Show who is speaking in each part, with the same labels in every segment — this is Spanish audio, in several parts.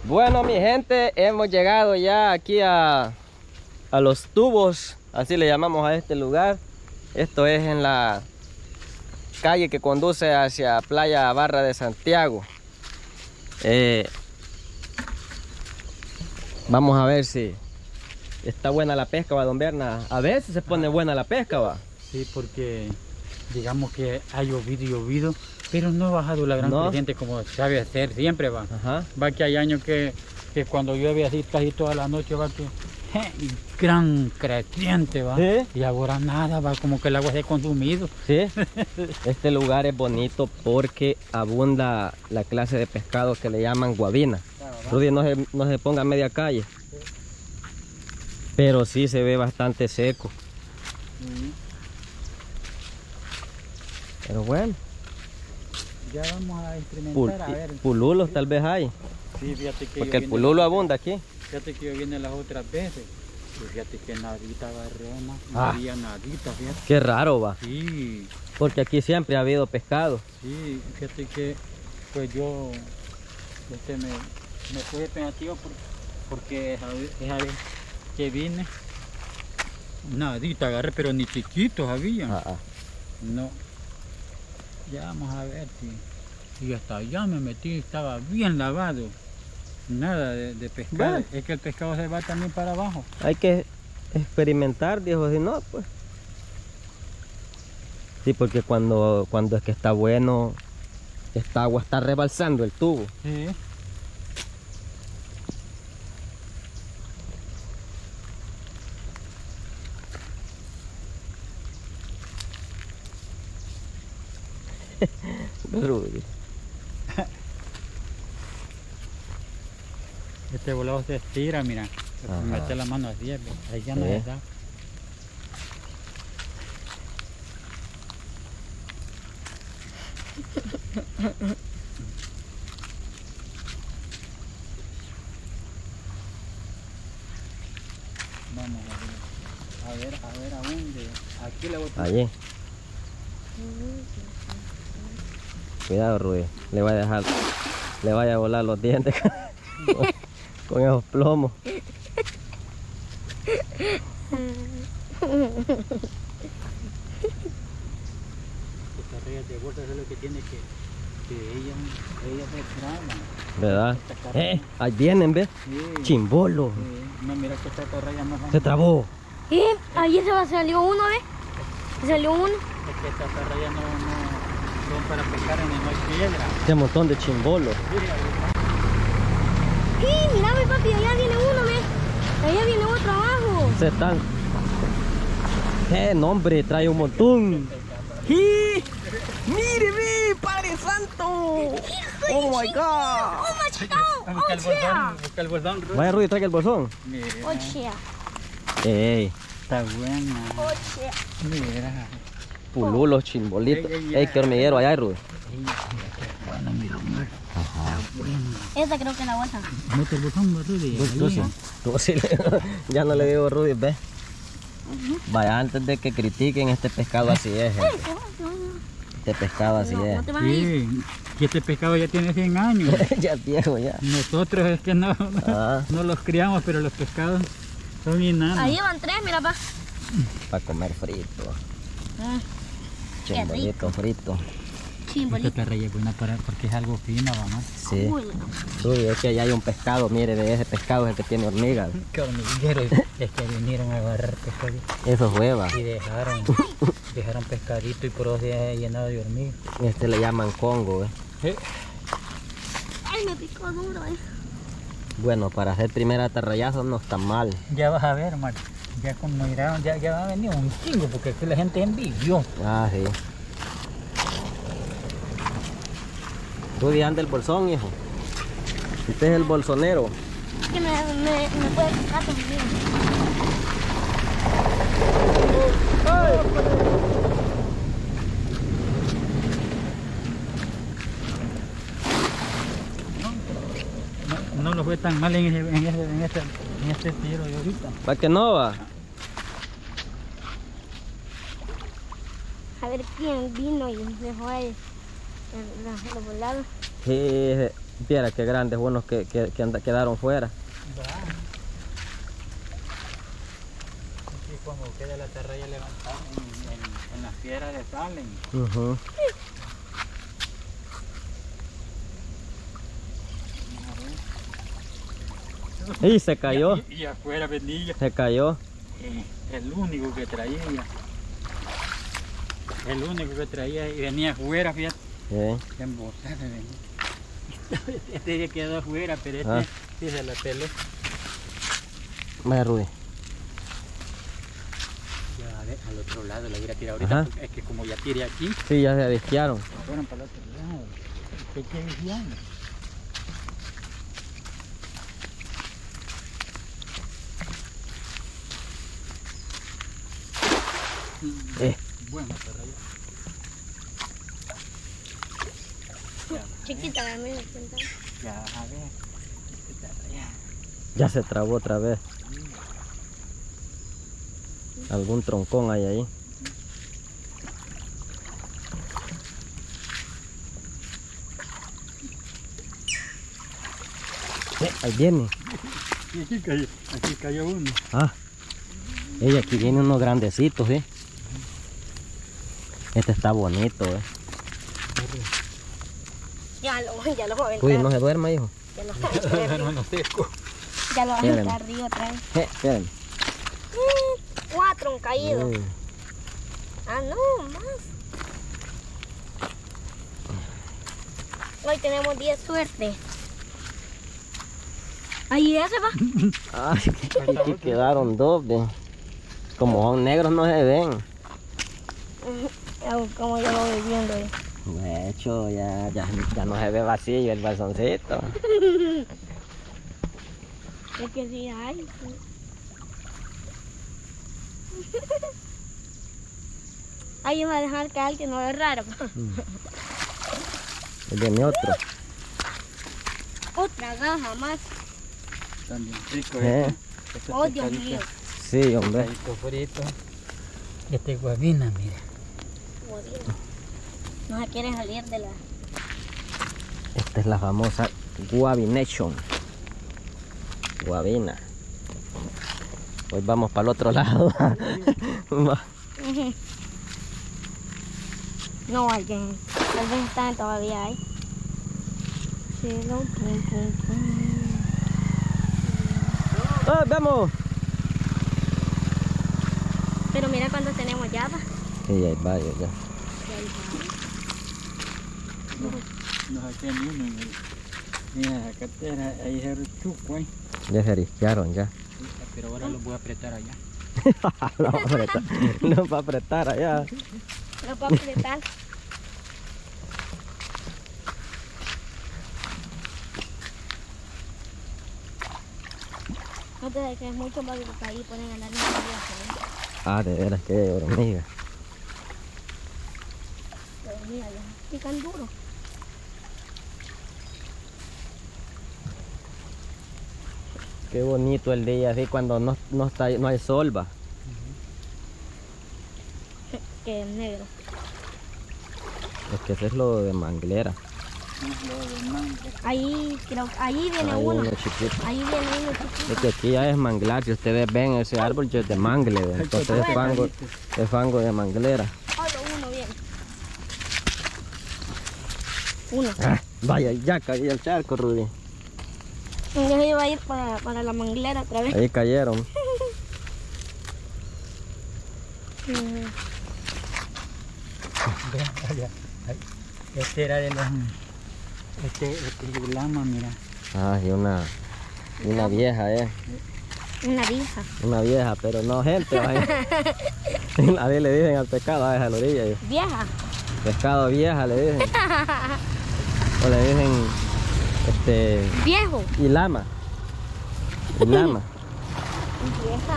Speaker 1: Bueno, mi gente, hemos llegado ya aquí a los tubos, así le llamamos a este lugar. Esto es en la calle que conduce hacia Playa Barra de Santiago. Vamos a ver si está buena la pesca, va, don Berna. A veces se pone buena la pesca, va.
Speaker 2: Sí, porque digamos que ha llovido y llovido, pero no ha bajado la gran corriente como sabe hacer siempre, va.
Speaker 1: Ajá.
Speaker 2: Va que hay años que cuando llueve así casi toda la noche, va que gran creciente, va.
Speaker 1: ¿Sí?
Speaker 2: Y ahora nada, va como que el agua se ha consumido.
Speaker 1: Sí, este lugar es bonito porque abunda la clase de pescado que le llaman guabina. Rudy, no se ponga a media calle.
Speaker 2: Sí.
Speaker 1: Pero sí se ve bastante seco. Pero bueno.
Speaker 2: Ya vamos a experimentar, a ver.
Speaker 1: Pululos tal vez hay.
Speaker 2: Sí, fíjate que
Speaker 1: porque el pululo abunda aquí.
Speaker 2: Fíjate que yo vine las otras veces. Y fíjate que nadita barrona, no
Speaker 1: Ah.
Speaker 2: había nadita, fíjate.
Speaker 1: Qué raro, va.
Speaker 2: Sí.
Speaker 1: Porque aquí siempre ha habido pescado.
Speaker 2: Sí, fíjate que pues yo me puse pensativo porque esa vez que vine, nadita agarré, pero ni chiquitos había. No. Ya vamos a ver si. Y hasta allá me metí, estaba bien lavado. Nada de pescado.
Speaker 1: Bueno.
Speaker 2: Es que el pescado se va también para abajo.
Speaker 1: Hay que experimentar, dijo, si no, pues. Sí, porque cuando es que está bueno, esta agua está rebalsando el tubo.
Speaker 2: Sí.
Speaker 1: Rudy.
Speaker 2: Este volado se estira, mira.
Speaker 1: Ajá.
Speaker 2: Mete la mano así, ahí ya no
Speaker 1: Sí.
Speaker 2: está. Vamos a ver a dónde. Aquí le voy a
Speaker 1: Allí. Cuidado, Rudy. Le vaya a volar los dientes con esos plomos.
Speaker 2: Estas rayas de bolsa es lo que tiene que ella se trama.
Speaker 1: ¿Verdad? Ahí vienen, ¿ves?
Speaker 2: Sí.
Speaker 1: Chimbolo.
Speaker 2: Sí. No, mira que esta raya más
Speaker 1: Se trabó.
Speaker 3: Ayer se salió uno, ¿ves? Salió uno.
Speaker 2: Es que estas rayas no son para pescar en el mar piedra.
Speaker 1: Este montón de chimbolos.
Speaker 3: Sí, mira, mi papi, allá viene uno, ¿ves? Allá viene otro abajo.
Speaker 1: Se están. No, hombre, trae un montón. ¡Sí! ¡Mire, ve! ¡Padre Santo! ¡Oh, my God!
Speaker 3: ¡Oh, machado!
Speaker 2: Busca el bolsón.
Speaker 1: Vaya, Rudy, traiga el bolsón.
Speaker 2: Mira,
Speaker 3: ¡Ochea!
Speaker 1: ¡Ey!
Speaker 2: está buena.
Speaker 3: ¡Ochea!
Speaker 2: Mira.
Speaker 1: Pululos, chimbolitos.
Speaker 2: Ey,
Speaker 1: ¡Ey, qué hormiguero allá hay, Rudy!
Speaker 2: Bueno, mira, hombre.
Speaker 3: Esta creo que es la bolsa.
Speaker 2: Mete el bolsón, Rudy.
Speaker 1: Tú sí ya no le digo Rudy, ve. Vaya, antes de que critiquen, este pescado así es, gente. Este pescado así es.
Speaker 3: No te vas a ir.
Speaker 2: Sí, que este pescado ya tiene 100 años.
Speaker 1: Ya es viejo, ya.
Speaker 2: Nosotros es que no
Speaker 1: Ah,
Speaker 2: los criamos, pero los pescados son enanos.
Speaker 3: Ahí van tres, mira, pa.
Speaker 1: para comer frito.
Speaker 3: Qué
Speaker 1: Chimbolito frito.
Speaker 3: Chimbolito.
Speaker 2: Esta raya es buena porque es algo fino, vamos.
Speaker 1: Sí. Rudy, es que allá hay un pescado, mire, de ese pescado es el que tiene hormigas.
Speaker 2: Qué hormiguero. Es que vinieron a agarrar pescado
Speaker 1: Eso es hueva.
Speaker 2: y dejaron pescadito y por dos días llenado de hormigas.
Speaker 1: Este le llaman Congo,
Speaker 3: Ay, me picó duro,
Speaker 1: Bueno, para hacer primer atarrayazo no está mal.
Speaker 2: Ya vas a ver, Mar. Ya como miraron, ya va a venir un chingo porque aquí la gente envidió.
Speaker 1: Ah, sí. Rudy, anda el bolsón, hijo. Este es el bolsonero.
Speaker 3: que me puede picar también.
Speaker 2: No lo fue tan mal en este tiro de ahorita.
Speaker 1: ¿Para qué no va?
Speaker 3: A ver quién vino y dejó ahí los volados.
Speaker 1: Sí, Viera qué grandes unos que quedaron fuera.
Speaker 2: Así como queda la atarraya levantada en las piedras de salen.
Speaker 1: Y se cayó.
Speaker 2: Y afuera venía.
Speaker 1: Se cayó.
Speaker 2: El único que traía. El único que traía y venía afuera, fíjate. Embosada venía. Este ya quedó afuera, pero este sí se la peló.
Speaker 1: Vaya, Rudy.
Speaker 2: Ya, a ver, al otro lado la voy a tirar ahorita. Es que como ya tiré aquí.
Speaker 1: Sí, ya se avisquearon.
Speaker 2: Fueron para el otro lado. ¿Qué vigiando? Bueno, pero ya.
Speaker 3: Chiquita la mía.
Speaker 2: Ya, a ver.
Speaker 1: Ya se trabó otra vez. Algún troncón hay ahí. Ahí viene.
Speaker 2: Y aquí cayó uno.
Speaker 1: Ella aquí viene unos grandecitos, Este está bonito,
Speaker 3: Ya lo voy a aventar.
Speaker 1: Uy, no se duerma, hijo.
Speaker 3: Ya lo voy a aventar.
Speaker 2: seco.
Speaker 3: Ya lo voy a aventar arriba otra vez.
Speaker 1: Espérenme.
Speaker 3: 4 han caído. No, más. Hoy tenemos 10 suerte. Ahí ya se va.
Speaker 1: Ay, aquí quedaron dos, Como son negros no se ven.
Speaker 3: Como yo lo voy viendo.
Speaker 1: De hecho, ya no se ve vacío el balsoncito.
Speaker 3: Es que sí hay. Ahí va a dejar caer que no es raro.
Speaker 1: Viene otro.
Speaker 3: Otra gaja más.
Speaker 2: También rico,
Speaker 3: Oh, Dios mío.
Speaker 1: Sí, hombre.
Speaker 2: Pescadito frito. Este es guabina, mira.
Speaker 3: No se quiere salir de la...
Speaker 1: Esta es la famosa Guabination. Guabina. Hoy vamos para el otro lado.
Speaker 3: No, hay que... Tal vez están todavía ahí.
Speaker 1: ¡Vamos!
Speaker 3: Pero mira cuando tenemos llave.
Speaker 1: Sí, hay varios ya.
Speaker 2: No saqué ni uno. Mira la cartera, ahí es el chupo,
Speaker 1: Ya se arisquearon ya.
Speaker 2: Pero ahora los voy a apretar allá.
Speaker 1: No va a apretar, no va a apretar allá.
Speaker 3: Lo puedo apretar. No te dejes mucho porque ahí ponen a la niña.
Speaker 1: De veras que hay hormigas.
Speaker 3: Las hormigas ya pican duro.
Speaker 1: Qué bonito el día así cuando no hay sol, va.
Speaker 3: Que es negro.
Speaker 1: Es que eso es lo de manglera.
Speaker 3: Ahí creo, ahí viene
Speaker 1: Hay
Speaker 3: uno.
Speaker 1: chiquito.
Speaker 3: Ahí viene uno chiquito.
Speaker 1: Es que aquí ya es manglar, si ustedes ven ese árbol ya es de mangle, entonces es fango de manglera.
Speaker 3: Solo uno viene. Uno.
Speaker 1: Vaya, ya cayó el charco, Rudy.
Speaker 3: Entonces iba a ir para la manglera otra vez.
Speaker 1: Ahí cayeron.
Speaker 2: Este era de los... Este es lama, mira.
Speaker 1: Y una vieja,
Speaker 3: Una vieja.
Speaker 1: Una vieja, pero no gente. A ver, le dicen al pescado, a la orilla.
Speaker 3: Vieja.
Speaker 1: Pescado vieja le dicen. O le dicen,
Speaker 3: Viejo.
Speaker 1: y lama. Y lama.
Speaker 3: Vieja.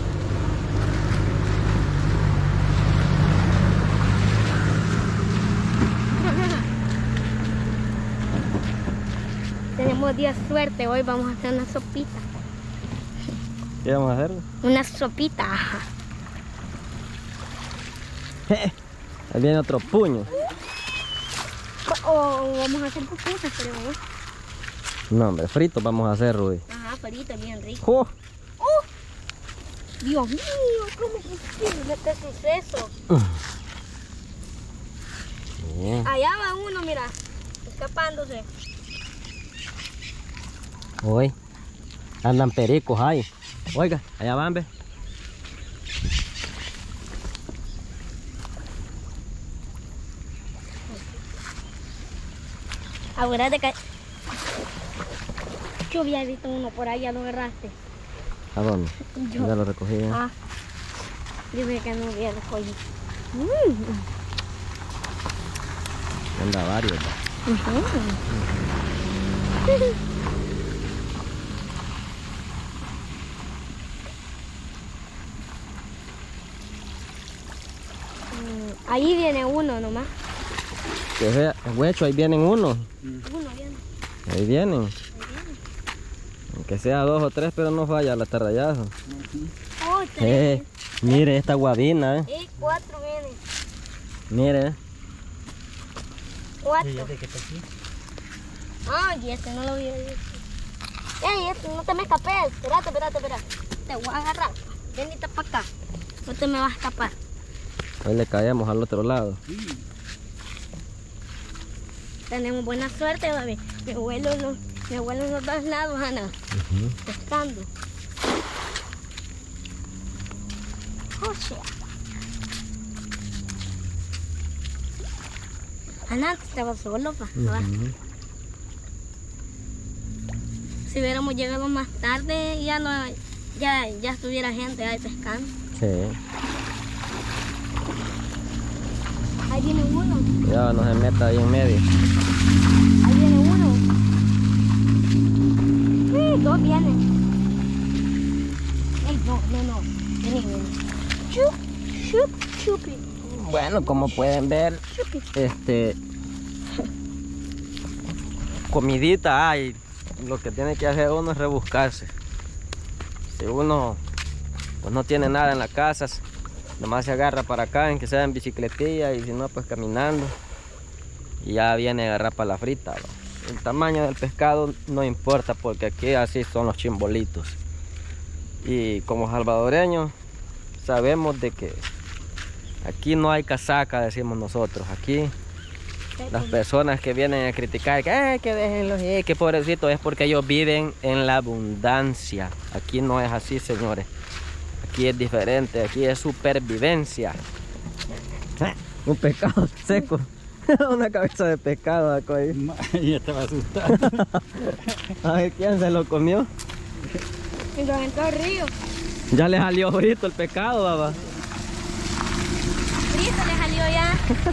Speaker 3: Tenemos día suerte, hoy vamos a hacer una sopita.
Speaker 1: ¿Qué vamos a hacer?
Speaker 3: Una sopita.
Speaker 1: Ahí viene otro puño.
Speaker 3: O vamos a hacer pupusas, pero vamos.
Speaker 1: No, hombre, frito vamos a hacer, Rudy.
Speaker 3: Ajá, frito, bien rico.
Speaker 1: ¡Oh!
Speaker 3: Dios mío, ¿cómo es posible este suceso?
Speaker 1: Bien.
Speaker 3: Allá va uno, mira, escapándose.
Speaker 1: Hoy andan pericos ahí. Oiga, allá van, ve.
Speaker 3: Acuérdate que yo había visto uno por ahí, ya lo agarraste.
Speaker 1: ¿A dónde?
Speaker 3: Yo.
Speaker 1: Ya lo recogí. ¿Eh?
Speaker 3: Ah, dime que no había recogido.
Speaker 1: Anda varios. Va.
Speaker 3: Ahí viene uno nomás.
Speaker 1: Que sea, huecho, ahí vienen unos.
Speaker 3: Uno viene.
Speaker 1: Ahí vienen. Aunque sea 2 o 3, pero no falla la tarrayazo.
Speaker 3: Oh, 3.
Speaker 1: Mire esta guabina,
Speaker 3: 4 vienen.
Speaker 1: Mire.
Speaker 3: 4.
Speaker 2: ¿De qué está aquí?
Speaker 3: Ay, este no lo había visto. Ey, este, no te me escapes. Espérate. Te voy a agarrar. Venite para acá. No te me vas a escapar.
Speaker 1: Hoy le caemos al otro lado.
Speaker 3: Tenemos buena suerte, baby. Mi abuelo en los 2 lados, Ana. Pescando. Oh, shit. Ana, estaba solo, pa. Si hubiéramos llegado más tarde, ya estuviera gente ahí pescando.
Speaker 1: Sí.
Speaker 3: Ahí viene uno.
Speaker 1: Ya no se meta ahí en medio.
Speaker 3: Ahí viene uno. 2 vienen. Ey, no. Viene. Chupi.
Speaker 1: Bueno, como pueden ver,
Speaker 3: Chupi.
Speaker 1: comidita hay. Lo que tiene que hacer uno es rebuscarse. Si uno pues no tiene nada en la casa, nomás se agarra para acá, en que sea en bicicletilla, y si no, pues caminando. Y ya viene a agarrar para la frita, ¿va? El tamaño del pescado no importa, porque aquí así son los chimbolitos. Y como salvadoreños sabemos de que aquí no hay casaca, decimos nosotros. Aquí las personas que vienen a criticar que déjenlos ir, que pobrecito, es porque ellos viven en la abundancia. Aquí no es así, señores. Aquí es diferente, aquí es supervivencia. Un pescado seco. Una cabeza de pescado acá ahí.
Speaker 2: Ya estaba asustado.
Speaker 1: A ver, ¿quién se lo comió?
Speaker 3: Y lo aventó al río.
Speaker 1: Ya le salió frito el pescado, baba.
Speaker 3: Frito le salió ya.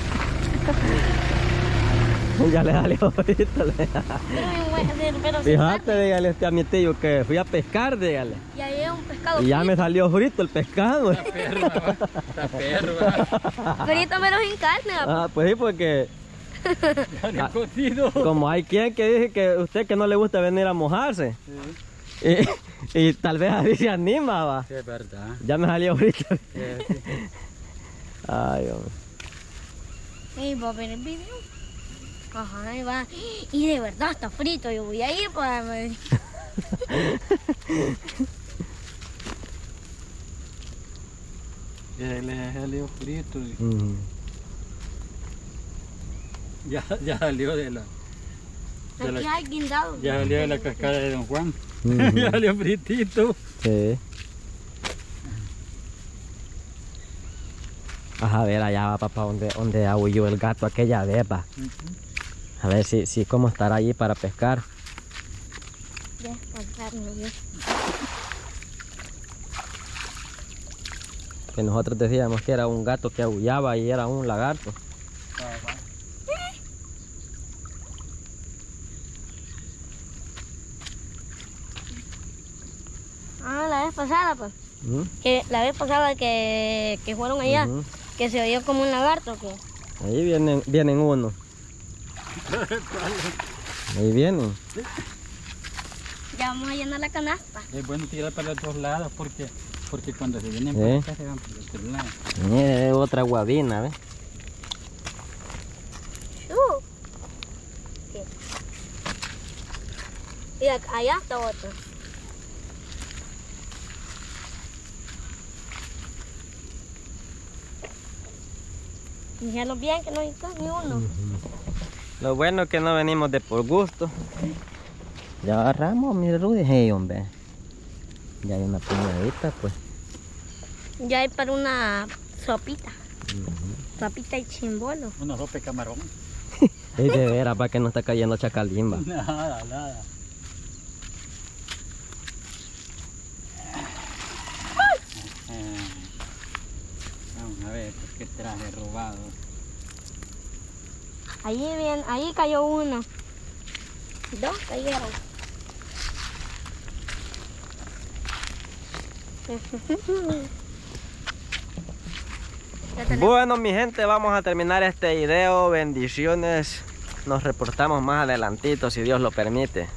Speaker 1: Ya le salió frito.
Speaker 3: Pero
Speaker 1: Fíjate, dígale a mi tío que fui a pescar, dígale.
Speaker 3: y ahí es un pescado
Speaker 1: Y ya
Speaker 3: frito.
Speaker 1: me salió frito el pescado.
Speaker 2: Está perro, va.
Speaker 3: Frito pero sin carne.
Speaker 1: Ah, pues sí, porque
Speaker 2: Ya lo he cocido.
Speaker 1: como hay quien que dice que usted que no le gusta venir a mojarse. Y tal vez así se anima, va.
Speaker 2: Sí, es verdad.
Speaker 1: Ya me salió frito.
Speaker 2: Sí.
Speaker 1: Ay, hombre.
Speaker 3: Y va a ver el video. Ajá, ahí va. Y de verdad está frito. Yo voy a ir para...
Speaker 2: Ya le salió frito. Ya salió de la
Speaker 3: Aquí hay guindado.
Speaker 2: Ya salió de la cascada de Don Juan. Ya salió fritito.
Speaker 1: Sí. Ajá, a ver, allá va, papá, donde aulló el gato aquella vez, va. A ver si cómo estará allí para pescar.
Speaker 3: Ya, pasarnos bien.
Speaker 1: Que nosotros decíamos que era un gato que aullaba y era un lagarto.
Speaker 3: Ah, la vez pasada, pues.
Speaker 1: ¿Mm?
Speaker 3: Que la vez pasada que fueron allá,
Speaker 1: Ujú.
Speaker 3: que se oyó como un lagarto. Que...
Speaker 1: Ahí vienen uno. Ahí vienen.
Speaker 3: Ya vamos a llenar la canasta.
Speaker 2: Es bueno tirar para los 2 lados porque cuando se vienen
Speaker 1: ¿Eh?
Speaker 2: para acá se van por el otro lado.
Speaker 1: Mire, otra guabina, ¿ves?
Speaker 3: allá está otro. Fíjense bien que no está ni uno.
Speaker 1: Lo bueno es que no venimos de por gusto. Ya agarramos, mire Rudy, hey hombre. Ya hay una puñadita pues.
Speaker 3: Ya hay para una sopita. Sopita y chimbolo.
Speaker 2: Una sopa de camarón.
Speaker 1: Es de veras, para que no está cayendo chacalimba.
Speaker 2: Nada. Vamos a ver, qué traje robado.
Speaker 3: Ahí cayó uno. Dos cayeron.
Speaker 1: Bueno mi gente, vamos a terminar este video. Bendiciones. Nos reportamos más adelantito si Dios lo permite.